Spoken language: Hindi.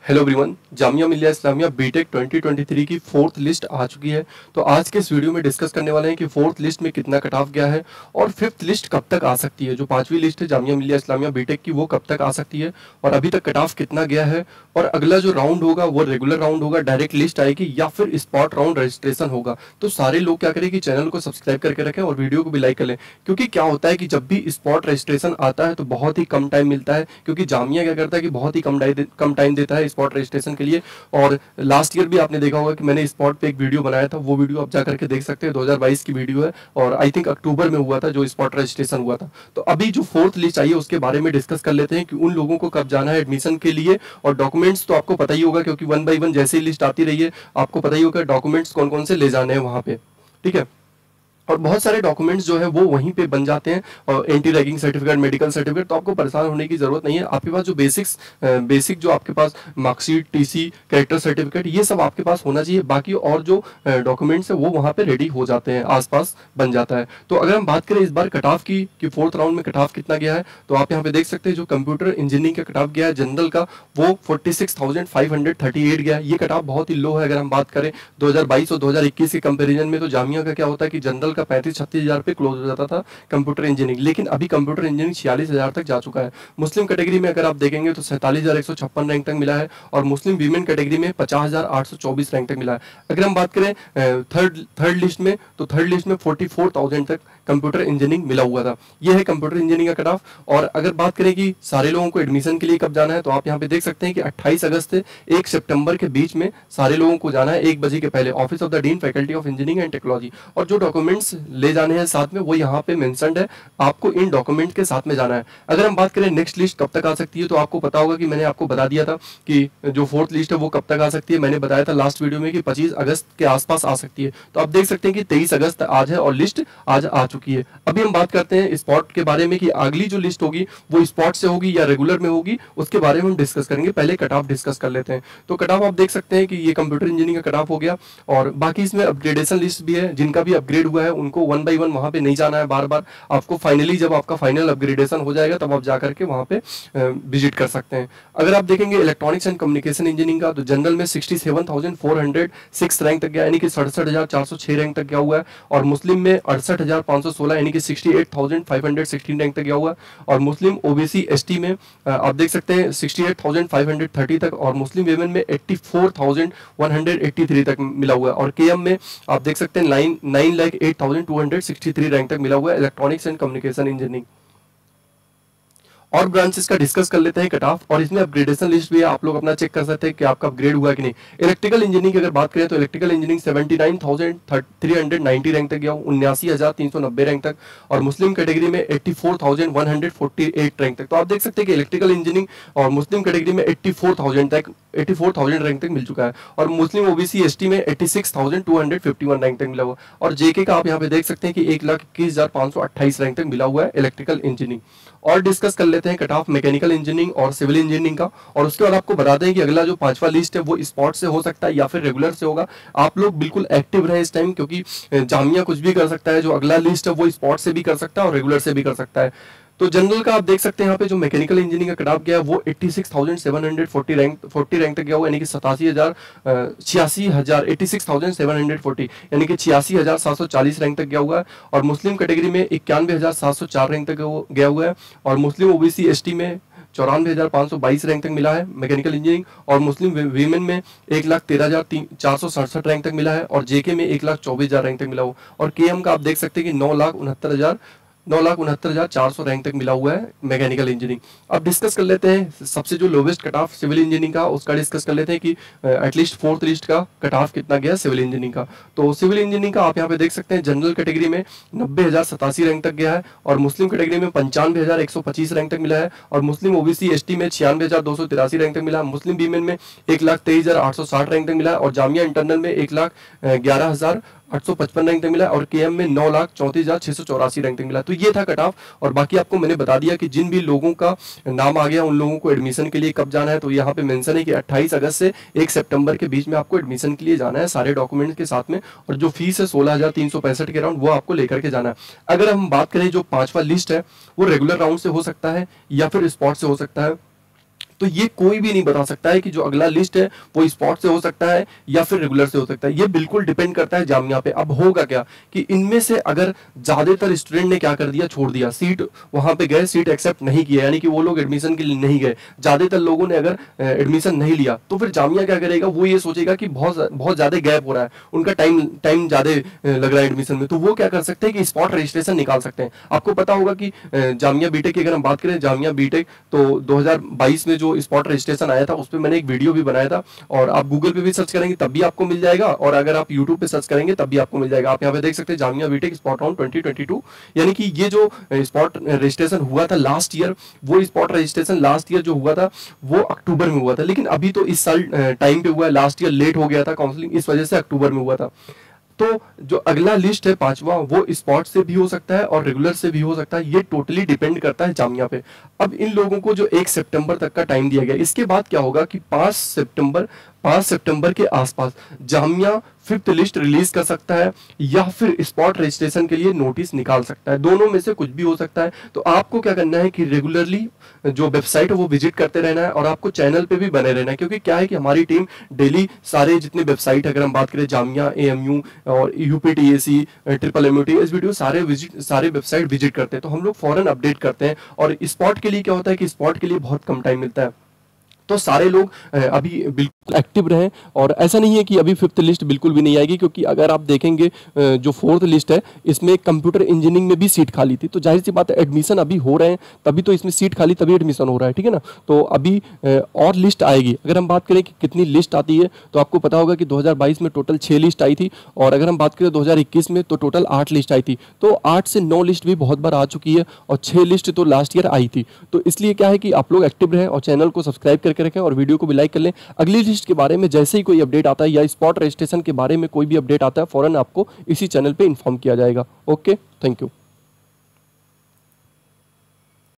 Hello everyone, Jamia Millia Islamia BTech 2023 की फोर्थ लिस्ट आ चुकी है। तो आज के इस वीडियो में डिस्कस करने वाले हैं कि फोर्थ लिस्ट में कितना कट ऑफ गया है और फिफ्थ लिस्ट कब तक आ सकती है। जो पांचवी लिस्ट है जामिया मिलिया इस्लामिया बीटेक की, वो कब तक आ सकती है और अभी तक कट ऑफ कितना गया है, और अगला जो राउंड होगा वो रेगुलर राउंड होगा, डायरेक्ट लिस्ट आएगी या फिर स्पॉट राउंड रजिस्ट्रेशन होगा। तो सारे लोग क्या करें कि चैनल को सब्सक्राइब करके रखें और वीडियो को भी लाइक कर लें, क्योंकि क्या होता है कि जब भी स्पॉट रजिस्ट्रेशन आता है तो बहुत ही कम टाइम मिलता है, क्योंकि जामिया क्या करता है कि बहुत ही कम टाइम देता है स्पॉट रजिस्ट्रेशन के लिए। और लास्ट ईयर भी आपने देखा होगा कि मैंने स्पॉट पे एक वीडियो बनाया था, वो वीडियो आप जाकर के देख सकते हैं, 2022 की वीडियो है और आई थिंक अक्टूबर में हुआ था जो स्पॉट रजिस्ट्रेशन हुआ था। तो अभी जो फोर्थ लिस्ट आई है उसके बारे में डिस्कस कर लेते हैं कि उन लोगों को कब जाना है एडमिशन के लिए। और डॉक्यूमेंट्स तो आपको पता ही होगा, क्योंकि वन बाई वन जैसे ही लिस्ट आती रही है आपको पता ही होगा डॉक्यूमेंट्स कौन कौन से ले जाने हैं वहां पे, ठीक है। और बहुत सारे डॉक्यूमेंट्स जो है वो वहीं पे बन जाते हैं, और anti ragging certificate, medical certificate, तो आपको परेशान होने की जरूरत नहीं है। आपके पास जो बेसिक जो आपके पास मार्कशीट, टीसी, कैरेक्टर सर्टिफिकेट, ये सब आपके पास होना चाहिए। बाकी और जो डॉक्यूमेंट्स है वो वहाँ पे रेडी हो जाते हैं, आसपास बन जाता है। तो अगर हम बात करें इस बार कट ऑफ की कि फोर्थ राउंड में कट ऑफ कितना गया है, तो आप यहाँ पे देख सकते हैं जो कंप्यूटर इंजीनियरिंग का कट ऑफ गया है जनरल का, वो 46,538 गया। ये कट ऑफ बहुत ही लो है। अगर हम बात करें 2022 और 2021 के कंपेरिजन में, तो जामिया का क्या होता है कि जनरल का 35-36 हज़ार पे क्लोज हो जाता था कंप्यूटर इंजीनियरिंग, लेकिन अभी कंप्यूटर इंजीनियरिंग 46,000 तक जा चुका है। मुस्लिम कैटेगरी में अगर आप देखेंगे तो 47,156 रैंक तक मिला है, और मुस्लिम वीमेन कैटेगरी में 50,824 रैंक तक मिला है। अगर हम बात करें थर्ड लिस्ट में, तो थर्ड लिस्ट में 44,000 तक कंप्यूटर इंजीनियरिंग मिला हुआ था। यह है कंप्यूटर इंजीनियरिंग का कट ऑफ। और अगर बात करें कि सारे लोगों को एडमिशन के लिए कब जाना है, तो आप यहाँ पे देख सकते हैं कि 28 अगस्त से 1 सितंबर के बीच में सारे लोगों को जाना है 1 बजे के पहले, office of the dean faculty of engineering and technology. और जो डॉक्यूमेंट्स ले जाने हैं साथ में वो यहाँ पे मेंशन्ड है, आपको इन डॉक्यूमेंट के साथ में जाना है। अगर हम बात करें नेक्स्ट लिस्ट कब तक आ सकती है, तो आपको पता होगा कि मैंने आपको बता दिया था कि जो फोर्थ लिस्ट है वो कब तक आ सकती है। मैंने बताया था लास्ट वीडियो में कि 25 अगस्त के आसपास आ सकती है। तो आप देख सकते हैं कि 23 अगस्त आज है और लिस्ट आज आ चुकी है। अभी हम बात करते हैं स्पॉट के बारे में कि अगली जो लिस्ट होगी वो स्पॉट से होगी या रेगुलर में होगी, उसके बारे में हम डिस्कस करेंगे। पहले कट ऑफ डिस्कस कर लेते हैं। तो कट ऑफ आप देख सकते हैं कि ये कंप्यूटर इंजीनियरिंग का कट ऑफ हो गया, और बाकी इसमें अपग्रेडेशन लिस्ट भी है। जिनका भी अपग्रेड हुआ है उनको वन बाई वन वहां पे नहीं जाना है बार बार, आपको फाइनली जब आपका फाइनल अपग्रेडेशन हो जाएगा तब आप जाकर के वहां पे विजिट कर सकते हैं। अगर आप देखेंगे इलेक्ट्रॉनिक्स एंड कम्युनिकेशन इंजीनियरिंग का, तो जनरल में 67,406 रैंक तक गया, यानी कि 67,406 रैंक तक गया हुआ है। और मुस्लिम में 68,516 यानी कि 68,516 रैंक तक गया हुआ है। और मुस्लिम ओबीसी एसटी में आप देख सकते हैं 68,530 तक, और मुस्लिम वेमेन में 84,183 तक मिला हुआ है। और केएम में आप देख सकते हैं 9,08,263 रैंक तक मिला हुआ है इलेक्ट्रॉनिक्स एंड कम्युनिकेशन इंजीनियरिंग। और ब्रांचेस का डिस्कस कर लेते हैं कट ऑफ, और इसमें अपग्रेडेशन लिस्ट भी है, आप लोग अपना चेक कर सकते हैं कि आपका अपग्रेड हुआ कि नहीं। इलेक्ट्रिकल इंजीनियरिंग की अगर बात करें तो इलेक्ट्रिकल इंजीनियरिंग 79,390 रैंक तक गया, 79,390 रैंक तक। और मुस्लिम कैटेगरी में 84,148 रैंक तक। तो आप देख सकते हैं कि इलेक्ट्रिकल इंजीनियरिंग और मुस्लिम कैटेगरी में 84,000 रैंक तक मिल चुका है। और मुस्लिम ओबीसी एसटी में 86,251 रैंक तक मिला हुआ। और जेके का आप यहाँ पे देख सकते हैं कि 1,21,528 रैंक तक मिला हुआ है इलेक्ट्रिकल इंजीनियरिंग। और डिस्कस कर लेते हैं कट ऑफ मैकेनिकल इंजीनियरिंग और सिविल इंजीनियरिंग का, और उसके बाद आपको बता दें कि अगला जो पांचवा लिस्ट है वो स्पॉट से हो सकता है या फिर रेगुलर से होगा। आप लोग बिल्कुल एक्टिव रहे इस टाइम, क्योंकि जामिया कुछ भी कर सकता है। जो अगला लिस्ट है वो स्पॉट से भी कर सकता है और रेगुलर से भी कर सकता है। तो जनरल का आप देख सकते हैं यहाँ पे जो मैकेनिकल इंजीनियरिंग का कट ऑफ गया है वो 86,740 रैंक तक गया हुआ, यानी कि 86,740 यानी कि 86,740 रैंक तक गया हुआ है। और मुस्लिम कैटेगरी में 91,704 रैंक तक गया हुआ है। और मुस्लिम ओबीसी एसटी में 94,522 रैंक तक मिला है मैकेनिकल इंजीनियरिंग। और मुस्लिम वीमेन में 1,13,467 रैंक तक मिला है। और जेके में 1,24,000 रैंक तक मिला हुआ। और केएम का आप देख सकते हैं कि 9,69,400 रैंक तक मिला हुआ है मैकेनिकल इंजीनियरिंग। अब डिस्कस कर लेते हैं सबसे जो lowest cut off civil engineering का, उसका डिस्कस कर लेते हैं कि एटलीस्ट फोर्थ लिस्ट का कट ऑफ कितना गया सिविल इंजीनियरिंग का। तो सिविल इंजीनियरिंग का आप यहाँ पे देख सकते हैं जनरल कैटेगरी में 90,087 रैंक तक गया है। और मुस्लिम कैटेगरी में 95,125 रैंक तक मिला है। और मुस्लिम ओबीसी एसटी में 96,283 रैंक तक मिला है। मुस्लिम वीमेन में 1,23,860 रैंक तक मिला है। और जामिया इंटरनल में 1,11,855 रैंक तक मिला। और केएम में 9,34,684 रैंक तक मिला। तो ये था कट ऑफ। और बाकी आपको मैंने बता दिया कि जिन भी लोगों का नाम आ गया उन लोगों को एडमिशन के लिए कब जाना है। तो यहाँ पे मेंशन है कि 28 अगस्त से 1 सितंबर के बीच में आपको एडमिशन के लिए जाना है सारे डॉक्यूमेंट्स के साथ में। और जो फीस है 16,365 के अराउंड, वो आपको लेकर के जाना है। अगर हम बात करें जो पांचवा लिस्ट है वो रेगुलर राउंड से हो सकता है या फिर स्पॉट से हो सकता है। तो ये कोई भी नहीं बता सकता है कि जो अगला लिस्ट है वो स्पॉट से हो सकता है या फिर रेगुलर से हो सकता है। ये बिल्कुल डिपेंड करता है जामिया पे। अब होगा क्या कि इनमें से अगर ज्यादातर स्टूडेंट ने क्या कर दिया, छोड़ दिया, सीट वहां पे गए, सीट एक्सेप्ट नहीं किया, यानी कि वो लोग एडमिशन के लिए नहीं गए, ज्यादातर लोगों ने अगर एडमिशन नहीं लिया, तो फिर जामिया क्या करेगा, वो ये सोचेगा कि बहुत बहुत ज्यादा गैप हो रहा है, उनका टाइम ज्यादा लग रहा है एडमिशन में, तो वो क्या कर सकते हैं कि स्पॉट रजिस्ट्रेशन निकाल सकते हैं। आपको पता होगा कि जामिया बीटेक की अगर हम बात करें, जामिया बीटेक तो 2022 में जो स्पॉट रजिस्ट्रेशन आया था उस पर मैंने एक वीडियो भी बनाया था, और आप गूगल पे भी सर्च करेंगे तब भी आपको मिल जाएगा, और अगर आप यूट्यूब पे सर्च करेंगे तब भी आपको मिल जाएगा। आप यहाँ पे देख सकते हैं जामिया बीटेक स्पॉट राउंड 2022, यानी कि ये जो स्पॉट रजिस्ट्रेशन हुआ था लास्ट ईयर, वो स्पॉट रजिस्ट्रेशन लास्ट ईयर जो हुआ था वो अक्टूबर में हुआ था, लेकिन अभी तो इस साल टाइम पे हुआ है, लास्ट ईयर लेट हो गया था काउंसलिंग, इस वजह से अक्टूबर में हुआ था। तो जो अगला लिस्ट है पांचवा, वो स्पॉट से भी हो सकता है और रेगुलर से भी हो सकता है, ये टोटली डिपेंड करता है जामिया पे। अब इन लोगों को जो 1 सितंबर तक का टाइम दिया गया, इसके बाद क्या होगा कि 5 सितंबर के आसपास जामिया 5th लिस्ट रिलीज कर सकता है या फिर स्पॉट रजिस्ट्रेशन के लिए नोटिस निकाल सकता है, दोनों में से कुछ भी हो सकता है। तो आपको क्या करना है कि रेगुलरली जो वेबसाइट है वो विजिट करते रहना है, और आपको चैनल पे भी बने रहना है, क्योंकि क्या है कि हमारी टीम डेली सारे जितने वेबसाइट, अगर हम बात करें जामिया, AMU और UPTAC, MMUT, SBTU, सारे वेबसाइट विजिट करते हैं, तो हम लोग फौरन अपडेट करते हैं। और स्पॉट के लिए क्या होता है कि स्पॉट के लिए बहुत कम टाइम मिलता है, तो सारे लोग अभी बिल्कुल एक्टिव रहें। और ऐसा नहीं है कि अभी 5th लिस्ट बिल्कुल भी नहीं आएगी, क्योंकि अगर आप देखेंगे जो 4th लिस्ट है इसमें कंप्यूटर इंजीनियरिंग में भी सीट खाली थी, तो जाहिर सी बात है एडमिशन अभी हो रहे हैं, तभी तो इसमें सीट खाली, तभी एडमिशन हो रहा है, ठीक है ना। तो अभी और लिस्ट आएगी। अगर हम बात करें कि कितनी लिस्ट आती है, तो आपको पता होगा कि 2022 में टोटल 6 लिस्ट आई थी, और अगर हम बात करें 2021 में तो टोटल 8 लिस्ट आई थी। तो 8 से 9 लिस्ट भी बहुत बार आ चुकी है, और 6 लिस्ट तो लास्ट ईयर आई थी। तो इसलिए क्या है कि आप लोग एक्टिव रहें और चैनल को सब्सक्राइब करके रखें और वीडियो को भी लाइक कर लें। अगली लिस्ट के बारे में जैसे ही कोई अपडेट आता है या स्पॉट रजिस्ट्रेशन के बारे में कोई भी अपडेट आता है, फौरन आपको इसी चैनल पे इन्फॉर्म किया जाएगा। Okay, thank you.